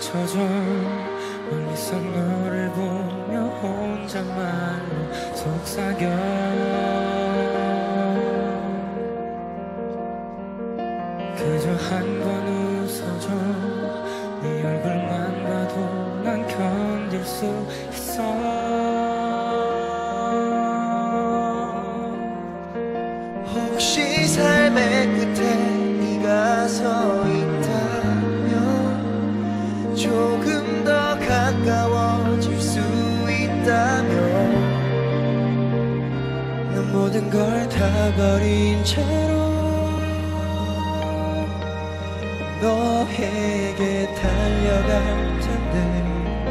잊혀져 멀리서 너를 보며 혼잣말로 속삭여 그저 한 번 웃어줘 네 얼굴만 봐도 난 견딜 수 있어 혹시 삶의 끝에 네가 서 있다면 조금 더 가까워질 수 있다면 난 모든 걸 다 버린 채로 너에게 달려갈 텐데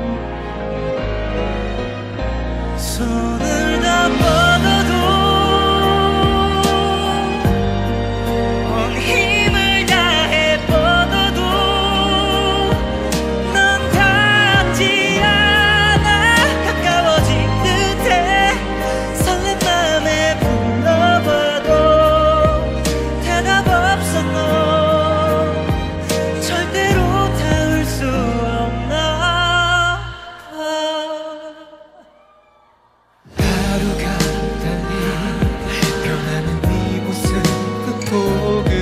손을 다 뻗어도 하루가 달리 변하는 네 모습 보고